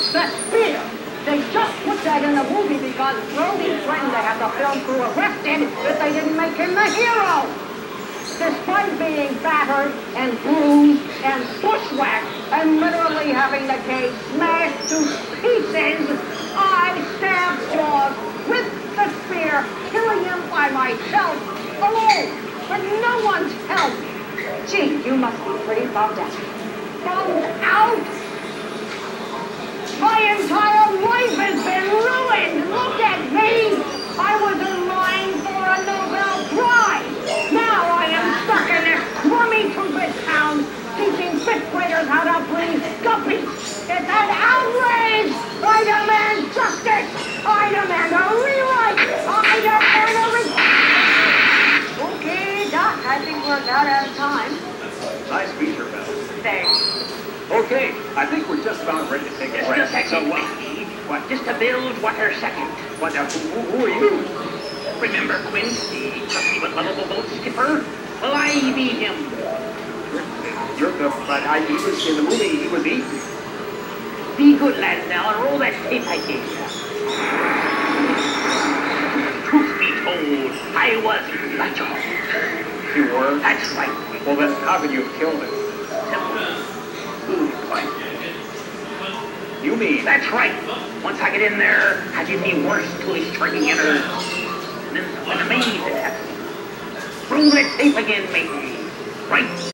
That spear! They just put that in the movie because Brody's friend they had the film crew arrested if they didn't make him the hero! Despite being battered and bruised and bushwhacked and literally having the cage smashed to pieces, I stabbed Jaws with the spear, killing him by myself, alone, with no one's help. Gee, you must be pretty bummed out. Bummed out? My entire life has been ruined! Look at me! I was in line for a Nobel Prize! Now I am stuck in this crummy stupid town, teaching fifth graders how to breathe guppies! It's an outrage! I demand justice! I demand a rewrite! I demand a Okay, Doc, I think we're about out of time. Nice feature, Belle. Thanks. Okay, I think we're just about ready to take a break. Just a second, what? Just to build water second. What now? Who are you? Remember Quince, the trusty but lovable boat skipper? Well, I be him. You're the... But he was in the movie, he was eaten. Be good, lads, now, and roll that tape I gave you. Truth be told, I was Elijah. You were? That's right. Well, then how could you have killed him? Simple. You mean? That's right. Once I get in there, I give me worse till he's turning innards. And then when the maid attacks me. Roll that tape again, matey. Right.